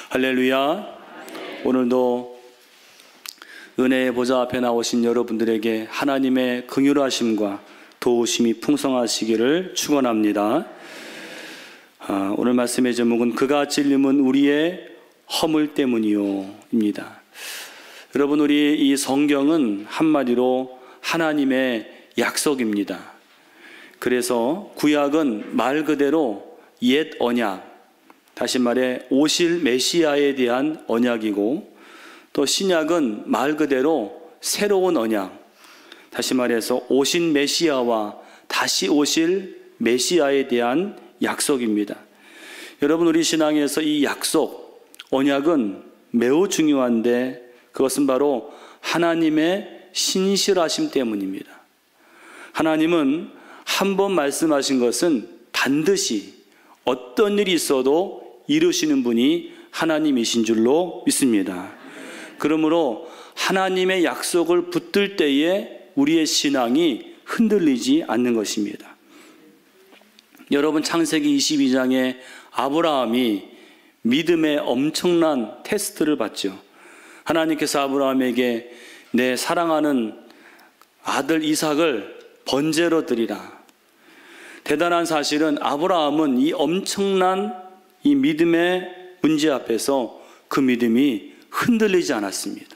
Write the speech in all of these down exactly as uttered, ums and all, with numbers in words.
할렐루야. 오늘도 은혜의 보좌 앞에 나오신 여러분들에게 하나님의 긍휼하심과 도우심이 풍성하시기를 축원합니다. 아, 오늘 말씀의 제목은 그가 찔림은 우리의 허물 때문이요 입니다. 여러분, 우리 이 성경은 한마디로 하나님의 약속입니다. 그래서 구약은 말 그대로 옛 언약, 다시 말해 오실 메시아에 대한 언약이고, 또 신약은 말 그대로 새로운 언약, 다시 말해서 오신 메시아와 다시 오실 메시아에 대한 약속입니다. 여러분, 우리 신앙에서 이 약속, 언약은 매우 중요한데 그것은 바로 하나님의 신실하심 때문입니다. 하나님은 한 번 말씀하신 것은 반드시 어떤 일이 있어도 이루시는 분이 하나님이신 줄로 믿습니다. 그러므로 하나님의 약속을 붙들 때에 우리의 신앙이 흔들리지 않는 것입니다. 여러분, 창세기 이십이 장에 아브라함이 믿음의 엄청난 테스트를 받죠. 하나님께서 아브라함에게 내 사랑하는 아들 이삭을 번제로 드리라. 대단한 사실은 아브라함은 이 엄청난 이 믿음의 문제 앞에서 그 믿음이 흔들리지 않았습니다.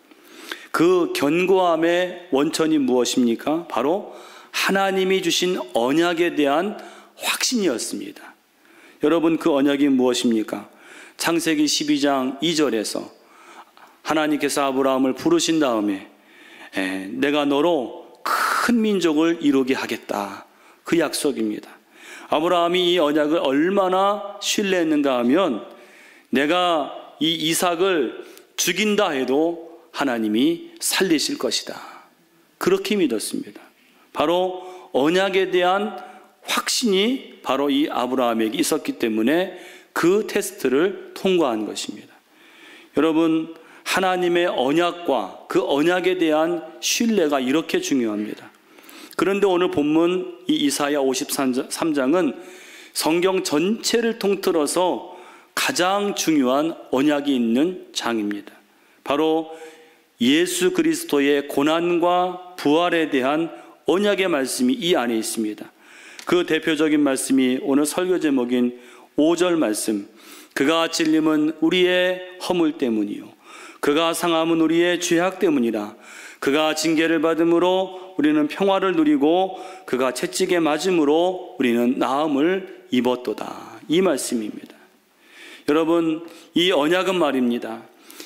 그 견고함의 원천이 무엇입니까? 바로 하나님이 주신 언약에 대한 확신이었습니다. 여러분, 그 언약이 무엇입니까? 창세기 십이 장 이 절에서 하나님께서 아브라함을 부르신 다음에 에, 내가 너로 큰 민족을 이루게 하겠다. 그 약속입니다. 아브라함이 이 언약을 얼마나 신뢰했는가 하면 내가 이 이삭을 죽인다 해도 하나님이 살리실 것이다. 그렇게 믿었습니다. 바로 언약에 대한 확신이 바로 이 아브라함에게 있었기 때문에 그 테스트를 통과한 것입니다. 여러분, 하나님의 언약과 그 언약에 대한 신뢰가 이렇게 중요합니다. 그런데 오늘 본문 이 이사야 오십삼 장은 성경 전체를 통틀어서 가장 중요한 언약이 있는 장입니다. 바로 예수 그리스도의 고난과 부활에 대한 언약의 말씀이 이 안에 있습니다. 그 대표적인 말씀이 오늘 설교 제목인 오 절 말씀. 그가 찔림은 우리의 허물 때문이요 그가 상함은 우리의 죄악 때문이라. 그가 징계를 받음으로 우리는 평화를 누리고 그가 채찍에 맞음으로 우리는 나음을 입었도다. 이 말씀입니다. 여러분, 이 언약은 말입니다.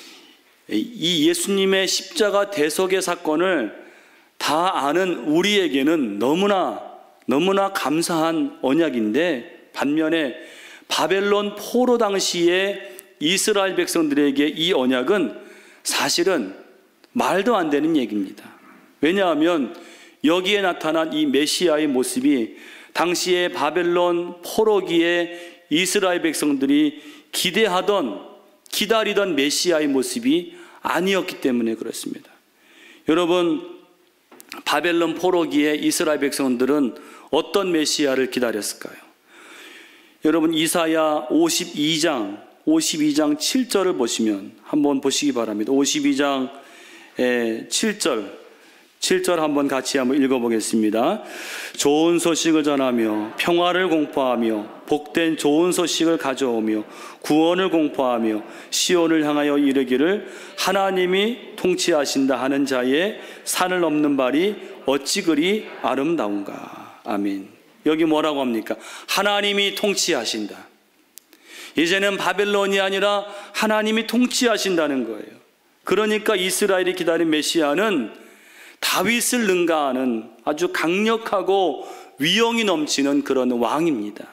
이 예수님의 십자가 대속의 사건을 다 아는 우리에게는 너무나 너무나 감사한 언약인데, 반면에 바벨론 포로 당시에 이스라엘 백성들에게 이 언약은 사실은 말도 안 되는 얘기입니다. 왜냐하면 여기에 나타난 이 메시아의 모습이 당시에 바벨론 포로기에 이스라엘 백성들이 기대하던, 기다리던 메시아의 모습이 아니었기 때문에 그렇습니다. 여러분, 바벨론 포로기에 이스라엘 백성들은 어떤 메시아를 기다렸을까요? 여러분, 이사야 오십이 장 오십이 장 칠 절을 보시면 한번 보시기 바랍니다. 오십이 장 칠 절 칠 절 한번 같이 한번 읽어보겠습니다. 좋은 소식을 전하며 평화를 공포하며 복된 좋은 소식을 가져오며 구원을 공포하며 시온을 향하여 이르기를 하나님이 통치하신다 하는 자의 산을 넘는 발이 어찌 그리 아름다운가. 아멘. 여기 뭐라고 합니까? 하나님이 통치하신다. 이제는 바벨론이 아니라 하나님이 통치하신다는 거예요. 그러니까 이스라엘이 기다린 메시아는 다윗을 능가하는 아주 강력하고 위엄이 넘치는 그런 왕입니다.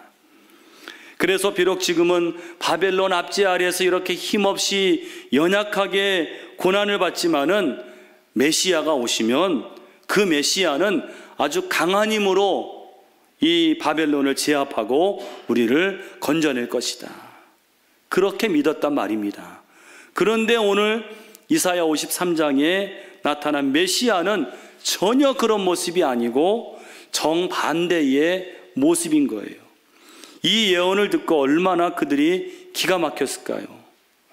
그래서 비록 지금은 바벨론 압제 아래에서 이렇게 힘없이 연약하게 고난을 받지만은 메시아가 오시면 그 메시아는 아주 강한 힘으로 이 바벨론을 제압하고 우리를 건져낼 것이다. 그렇게 믿었단 말입니다. 그런데 오늘 이사야 오십삼 장에 나타난 메시아는 전혀 그런 모습이 아니고 정반대의 모습인 거예요. 이 예언을 듣고 얼마나 그들이 기가 막혔을까요?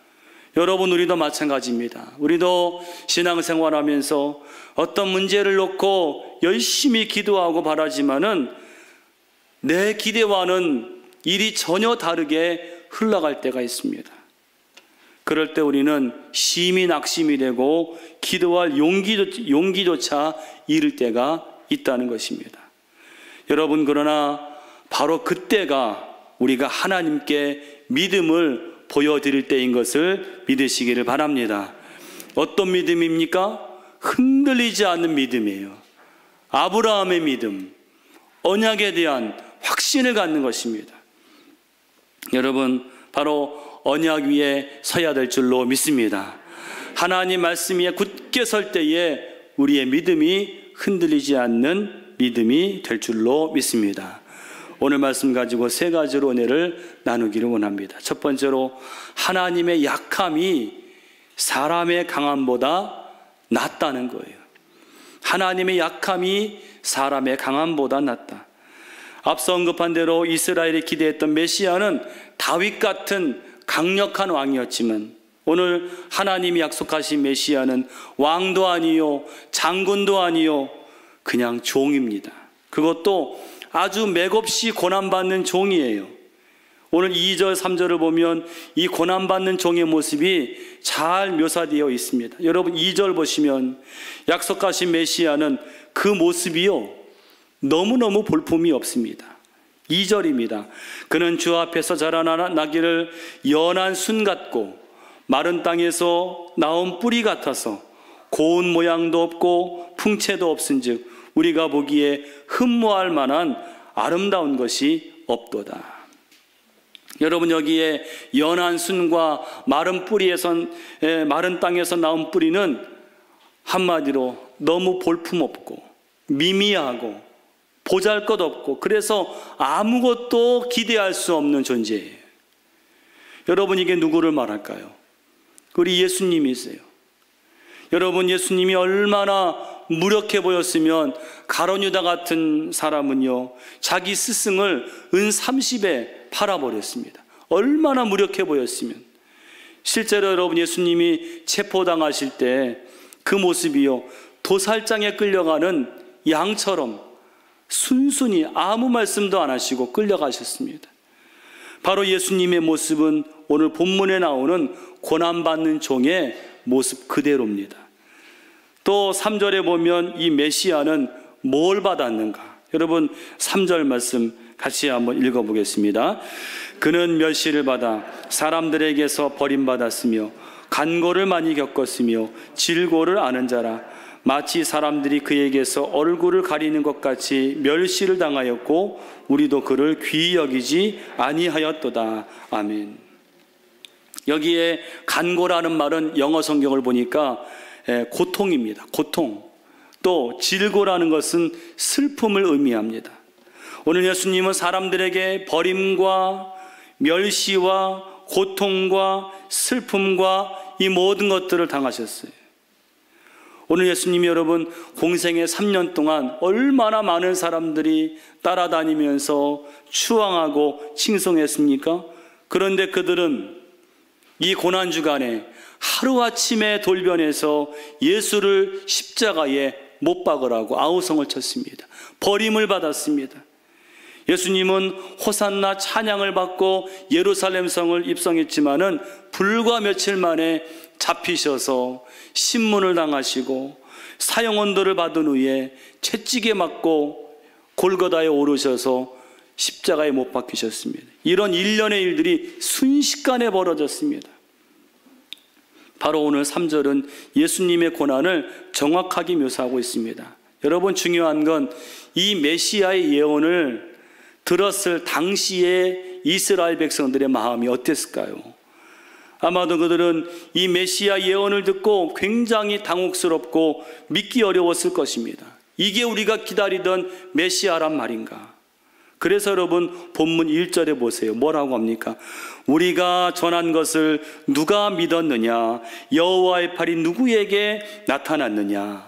여러분, 우리도 마찬가지입니다. 우리도 신앙생활하면서 어떤 문제를 놓고 열심히 기도하고 바라지만은 내 기대와는 일이 전혀 다르게 흘러갈 때가 있습니다. 그럴 때 우리는 심히 낙심이 되고 기도할 용기도, 용기조차 잃을 때가 있다는 것입니다. 여러분, 그러나 바로 그때가 우리가 하나님께 믿음을 보여드릴 때인 것을 믿으시기를 바랍니다. 어떤 믿음입니까? 흔들리지 않는 믿음이에요. 아브라함의 믿음, 언약에 대한 확신을 갖는 것입니다. 여러분, 바로 언약 위에 서야 될 줄로 믿습니다. 하나님 말씀 위에 굳게 설 때에 우리의 믿음이 흔들리지 않는 믿음이 될 줄로 믿습니다. 오늘 말씀 가지고 세 가지로 은혜를 나누기를 원합니다. 첫 번째로, 하나님의 약함이 사람의 강함보다 낫다는 거예요. 하나님의 약함이 사람의 강함보다 낫다. 앞서 언급한 대로 이스라엘이 기대했던 메시아는 다윗 같은 강력한 왕이었지만 오늘 하나님이 약속하신 메시아는 왕도 아니요 장군도 아니요 그냥 종입니다. 그것도 아주 맥없이 고난받는 종이에요. 오늘 이 절 삼 절을 보면 이 고난받는 종의 모습이 잘 묘사되어 있습니다. 여러분, 이 절 보시면 약속하신 메시아는 그 모습이요 너무너무 볼품이 없습니다. 이 절입니다. 그는 주 앞에서 자라나기를 연한 순 같고 마른 땅에서 나온 뿌리 같아서 고운 모양도 없고 풍채도 없은즉 우리가 보기에 흠모할 만한 아름다운 것이 없도다. 여러분, 여기에 연한 순과 마른 뿌리에서 마른 땅에서 나온 뿌리는 한마디로 너무 볼품없고 미미하고 보잘것없고 그래서 아무것도 기대할 수 없는 존재예요. 여러분, 이게 누구를 말할까요? 우리 예수님이세요. 여러분, 예수님이 얼마나 무력해 보였으면 가룟유다 같은 사람은요 자기 스승을 은 삼십에 팔아버렸습니다. 얼마나 무력해 보였으면. 실제로 여러분, 예수님이 체포당하실 때 그 모습이요 도살장에 끌려가는 양처럼 순순히 아무 말씀도 안 하시고 끌려가셨습니다. 바로 예수님의 모습은 오늘 본문에 나오는 고난받는 종의 모습 그대로입니다. 또 삼 절에 보면 이 메시아는 뭘 받았는가? 여러분, 삼 절 말씀 같이 한번 읽어보겠습니다. 그는 멸시를 받아 사람들에게서 버림받았으며 간고를 많이 겪었으며 질고를 아는 자라. 마치 사람들이 그에게서 얼굴을 가리는 것 같이 멸시를 당하였고 우리도 그를 귀히 여기지 아니하였도다. 아멘. 여기에 간고라는 말은 영어 성경을 보니까 고통입니다. 고통. 또 질고라는 것은 슬픔을 의미합니다. 오늘 예수님은 사람들에게 버림과 멸시와 고통과 슬픔과 이 모든 것들을 당하셨어요. 오늘 예수님이 여러분 공생의 삼 년 동안 얼마나 많은 사람들이 따라다니면서 추앙하고 칭송했습니까? 그런데 그들은 이 고난주간에 하루아침에 돌변해서 예수를 십자가에 못 박으라고 아우성을 쳤습니다. 버림을 받았습니다. 예수님은 호산나 찬양을 받고 예루살렘 성을 입성했지만은 불과 며칠 만에 잡히셔서 신문을 당하시고 사형언도를 받은 후에 채찍에 맞고 골고다에 오르셔서 십자가에 못 박히셨습니다. 이런 일련의 일들이 순식간에 벌어졌습니다. 바로 오늘 삼 절은 예수님의 고난을 정확하게 묘사하고 있습니다. 여러분, 중요한 건 이 메시아의 예언을 들었을 당시의 이스라엘 백성들의 마음이 어땠을까요? 아마도 그들은 이 메시아 예언을 듣고 굉장히 당혹스럽고 믿기 어려웠을 것입니다. 이게 우리가 기다리던 메시아란 말인가? 그래서 여러분 본문 일 절에 보세요. 뭐라고 합니까? 우리가 전한 것을 누가 믿었느냐? 여호와의 팔이 누구에게 나타났느냐?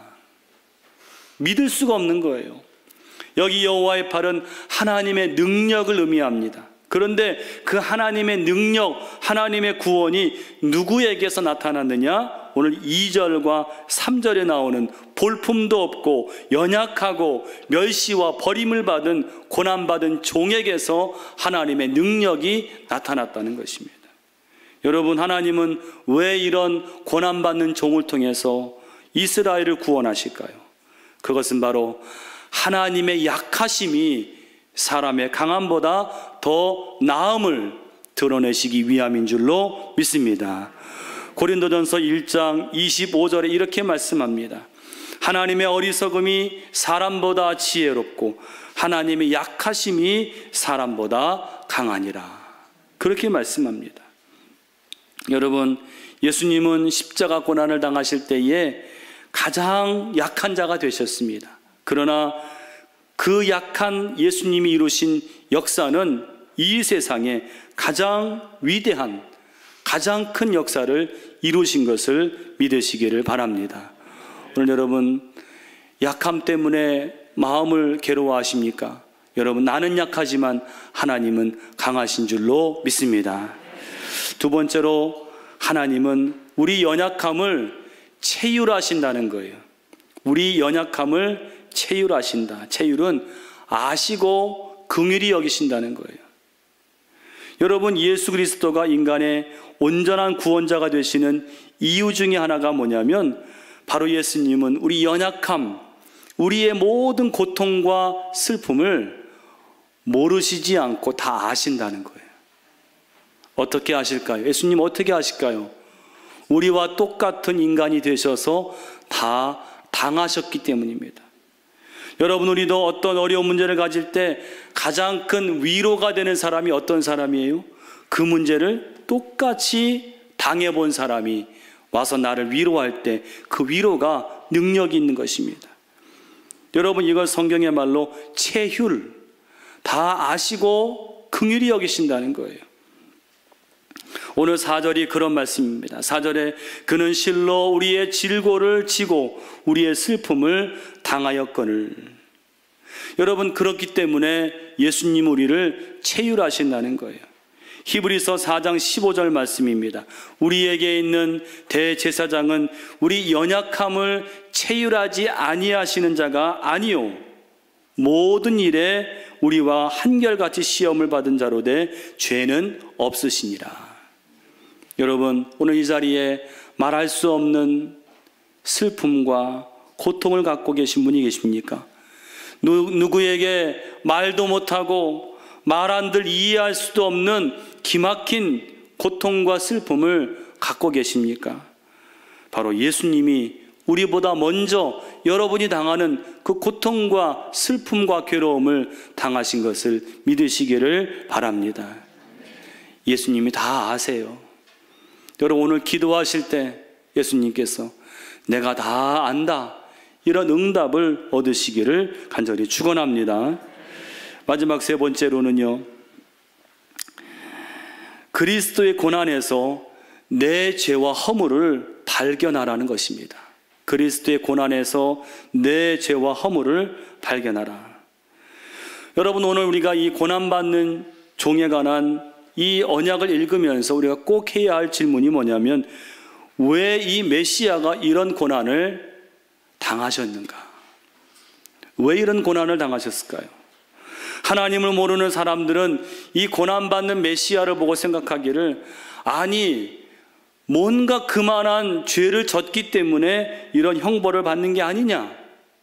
믿을 수가 없는 거예요. 여기 여호와의 팔은 하나님의 능력을 의미합니다. 그런데 그 하나님의 능력, 하나님의 구원이 누구에게서 나타났느냐? 오늘 이 절과 삼 절에 나오는 볼품도 없고 연약하고 멸시와 버림을 받은 고난받은 종에게서 하나님의 능력이 나타났다는 것입니다. 여러분, 하나님은 왜 이런 고난받는 종을 통해서 이스라엘을 구원하실까요? 그것은 바로 하나님의 약하심이 사람의 강함보다 더 나음을 드러내시기 위함인 줄로 믿습니다. 고린도전서 일 장 이십오 절에 이렇게 말씀합니다. 하나님의 어리석음이 사람보다 지혜롭고 하나님의 약하심이 사람보다 강하니라. 그렇게 말씀합니다. 여러분, 예수님은 십자가 고난을 당하실 때에 가장 약한 자가 되셨습니다. 그러나 그 약한 예수님이 이루신 역사는 이 세상에 가장 위대한, 가장 큰 역사를 이루신 것을 믿으시기를 바랍니다. 오늘 여러분, 약함 때문에 마음을 괴로워하십니까? 여러분, 나는 약하지만 하나님은 강하신 줄로 믿습니다. 두 번째로, 하나님은 우리 연약함을 체휼하신다는 거예요. 우리 연약함을 체휼하신다. 체휼은 아시고 긍휼히 여기신다는 거예요. 여러분, 예수 그리스도가 인간의 온전한 구원자가 되시는 이유 중에 하나가 뭐냐면 바로 예수님은 우리 연약함, 우리의 모든 고통과 슬픔을 모르시지 않고 다 아신다는 거예요. 어떻게 아실까요? 예수님 어떻게 아실까요? 우리와 똑같은 인간이 되셔서 다 당하셨기 때문입니다. 여러분, 우리도 어떤 어려운 문제를 가질 때 가장 큰 위로가 되는 사람이 어떤 사람이에요? 그 문제를 똑같이 당해본 사람이 와서 나를 위로할 때 그 위로가 능력이 있는 것입니다. 여러분, 이걸 성경의 말로 체휼, 다 아시고 긍휼히 여기신다는 거예요. 오늘 사 절이 그런 말씀입니다. 사 절에 그는 실로 우리의 질고를 지고 우리의 슬픔을 당하였거늘. 여러분, 그렇기 때문에 예수님 우리를 체휼하신다는 거예요. 히브리서 사 장 십오 절 말씀입니다. 우리에게 있는 대제사장은 우리 연약함을 체휼하지 아니하시는 자가 아니요 모든 일에 우리와 한결같이 시험을 받은 자로 돼 죄는 없으시니라. 여러분, 오늘 이 자리에 말할 수 없는 슬픔과 고통을 갖고 계신 분이 계십니까? 누, 누구에게 말도 못하고 말 한들 이해할 수도 없는 기막힌 고통과 슬픔을 갖고 계십니까? 바로 예수님이 우리보다 먼저 여러분이 당하는 그 고통과 슬픔과 괴로움을 당하신 것을 믿으시기를 바랍니다. 예수님이 다 아세요. 여러분, 오늘 기도하실 때 예수님께서 내가 다 안다, 이런 응답을 얻으시기를 간절히 축원합니다. 마지막 세 번째로는요, 그리스도의 고난에서 내 죄와 허물을 발견하라는 것입니다. 그리스도의 고난에서 내 죄와 허물을 발견하라. 여러분, 오늘 우리가 이 고난받는 종에 관한 이 언약을 읽으면서 우리가 꼭 해야 할 질문이 뭐냐면, 왜 이 메시아가 이런 고난을 당하셨는가? 왜 이런 고난을 당하셨을까요? 하나님을 모르는 사람들은 이 고난받는 메시아를 보고 생각하기를, 아니 뭔가 그만한 죄를 졌기 때문에 이런 형벌을 받는 게 아니냐.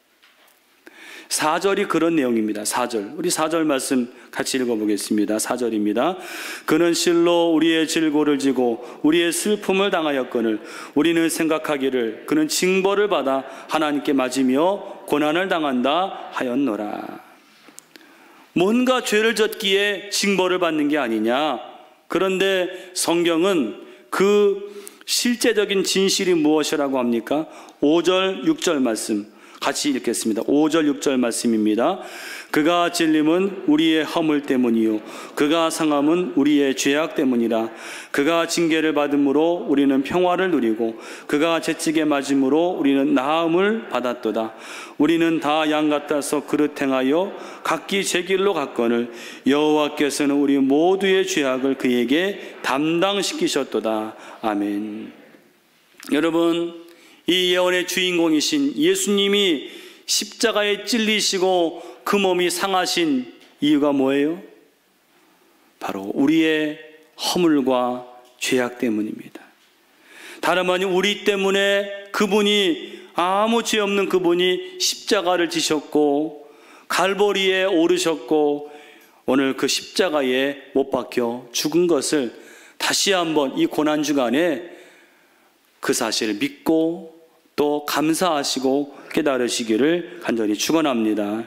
사 절이 그런 내용입니다. 사 절, 우리 사 절 말씀 같이 읽어보겠습니다. 사 절입니다. 그는 실로 우리의 질고를 지고 우리의 슬픔을 당하였거늘 우리는 생각하기를 그는 징벌을 받아 하나님께 맞으며 고난을 당한다 하였노라. 뭔가 죄를 졌기에 징벌을 받는 게 아니냐. 그런데 성경은 그 실제적인 진실이 무엇이라고 합니까? 오 절, 육 절 말씀. 같이 읽겠습니다. 오 절 육 절 말씀입니다. 그가 찔림은 우리의 허물 때문이요 그가 상함은 우리의 죄악 때문이라. 그가 징계를 받음으로 우리는 평화를 누리고 그가 채찍에 맞음으로 우리는 나음을 받았도다. 우리는 다 양 같아서 그릇 행하여 각기 제 길로 갔거늘 여호와께서는 우리 모두의 죄악을 그에게 담당시키셨도다. 아멘. 여러분, 이 예언의 주인공이신 예수님이 십자가에 찔리시고 그 몸이 상하신 이유가 뭐예요? 바로 우리의 허물과 죄악 때문입니다. 다름 아닌 우리 때문에 그분이, 아무 죄 없는 그분이 십자가를 지셨고 갈보리에 오르셨고 오늘 그 십자가에 못 박혀 죽은 것을 다시 한번 이 고난주간에 그 사실을 믿고 또 감사하시고 깨달으시기를 간절히 축원합니다.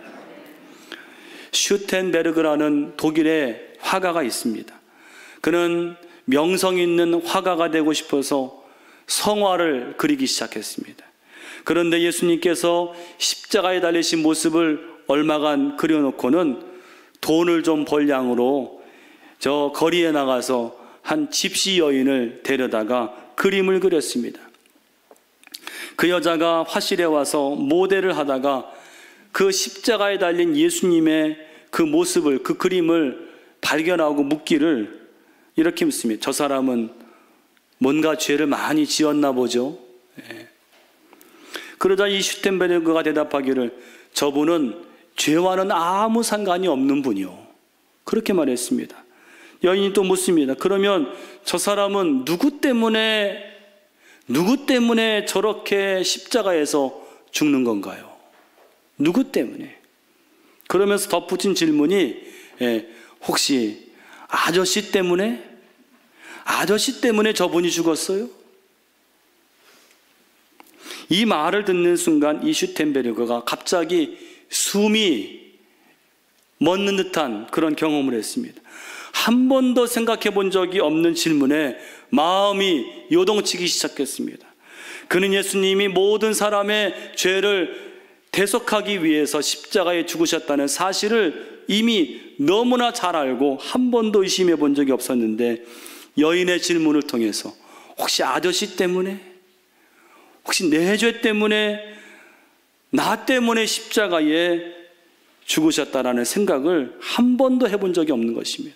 슈텐베르그라는 독일의 화가가 있습니다. 그는 명성 있는 화가가 되고 싶어서 성화를 그리기 시작했습니다. 그런데 예수님께서 십자가에 달리신 모습을 얼마간 그려놓고는 돈을 좀 벌 양으로 저 거리에 나가서 한 집시 여인을 데려다가 그림을 그렸습니다. 그 여자가 화실에 와서 모델을 하다가 그 십자가에 달린 예수님의 그 모습을, 그 그림을 발견하고 묻기를 이렇게 묻습니다. 저 사람은 뭔가 죄를 많이 지었나 보죠. 예. 그러자 이 슈텐베르그가 대답하기를 저분은 죄와는 아무 상관이 없는 분이요. 그렇게 말했습니다. 여인이 또 묻습니다. 그러면 저 사람은 누구 때문에 누구 때문에 저렇게 십자가에서 죽는 건가요? 누구 때문에? 그러면서 덧붙인 질문이 예, 혹시 아저씨 때문에? 아저씨 때문에 저분이 죽었어요? 이 말을 듣는 순간 이 슈텐베르그가 갑자기 숨이 멎는 듯한 그런 경험을 했습니다. 한 번도 생각해 본 적이 없는 질문에 마음이 요동치기 시작했습니다. 그는 예수님이 모든 사람의 죄를 대속하기 위해서 십자가에 죽으셨다는 사실을 이미 너무나 잘 알고 한 번도 의심해 본 적이 없었는데 여인의 질문을 통해서 혹시 아저씨 때문에? 혹시 내 죄 때문에? 나 때문에 십자가에 죽으셨다라는 생각을 한 번도 해본 적이 없는 것입니다.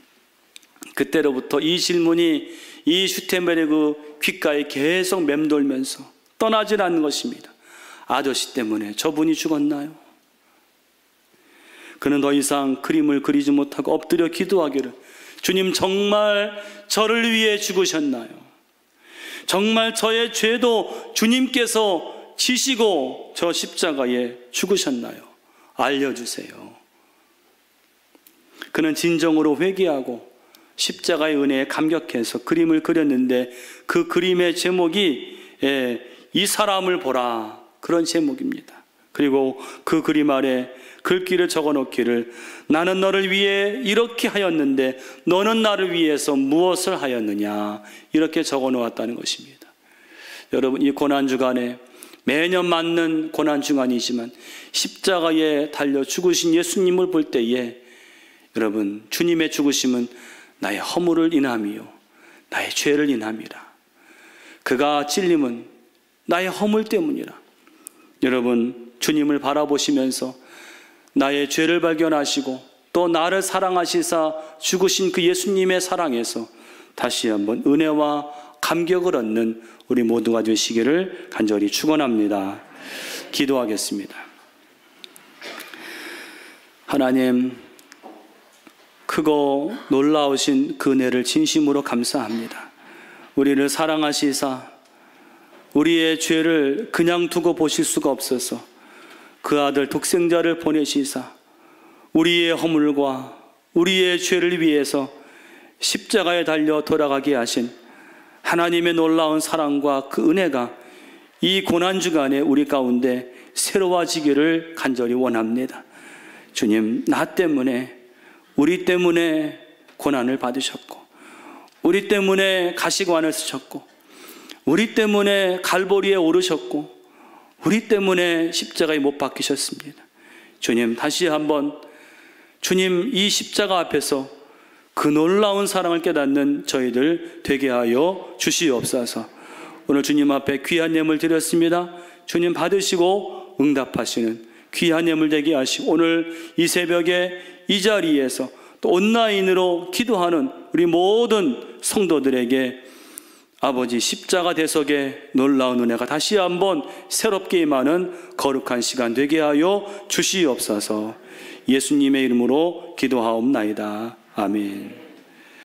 그때로부터 이 질문이 이 슈텐베르그 귓가에 계속 맴돌면서 떠나질 않는 것입니다. 아저씨 때문에 저분이 죽었나요? 그는 더 이상 그림을 그리지 못하고 엎드려 기도하기를 주님 정말 저를 위해 죽으셨나요? 정말 저의 죄도 주님께서 지시고 저 십자가에 죽으셨나요? 알려주세요. 그는 진정으로 회개하고 십자가의 은혜에 감격해서 그림을 그렸는데 그 그림의 제목이 예, 이 사람을 보라, 그런 제목입니다. 그리고 그 그림 아래 글귀를 적어놓기를 나는 너를 위해 이렇게 하였는데 너는 나를 위해서 무엇을 하였느냐, 이렇게 적어놓았다는 것입니다. 여러분, 이 고난주간에 매년 맞는 고난주간이지만 십자가에 달려 죽으신 예수님을 볼 때에 여러분, 주님의 죽으심은 나의 허물을 인함이요 나의 죄를 인함이라. 그가 찔림은 나의 허물 때문이라. 여러분, 주님을 바라보시면서 나의 죄를 발견하시고 또 나를 사랑하시사 죽으신 그 예수님의 사랑에서 다시 한번 은혜와 감격을 얻는 우리 모두가 되시기를 간절히 축원합니다. 기도하겠습니다. 하나님, 크고 놀라우신 그 은혜를 진심으로 감사합니다. 우리를 사랑하시사 우리의 죄를 그냥 두고 보실 수가 없어서 그 아들 독생자를 보내시사 우리의 허물과 우리의 죄를 위해서 십자가에 달려 돌아가게 하신 하나님의 놀라운 사랑과 그 은혜가 이 고난주간에 우리 가운데 새로워지기를 간절히 원합니다. 주님, 나 때문에, 우리 때문에 고난을 받으셨고, 우리 때문에 가시관을 쓰셨고, 우리 때문에 갈보리에 오르셨고, 우리 때문에 십자가에 못 박히셨습니다. 주님, 다시 한번 주님 이 십자가 앞에서 그 놀라운 사랑을 깨닫는 저희들 되게 하여 주시옵소서. 오늘 주님 앞에 귀한 예물 드렸습니다. 주님 받으시고 응답하시는 귀한 예물 되게 하시고, 오늘 이 새벽에 이 자리에서 또 온라인으로 기도하는 우리 모든 성도들에게 아버지 십자가 대속의 놀라운 은혜가 다시 한번 새롭게 임하는 거룩한 시간 되게 하여 주시옵소서. 예수님의 이름으로 기도하옵나이다. 아멘.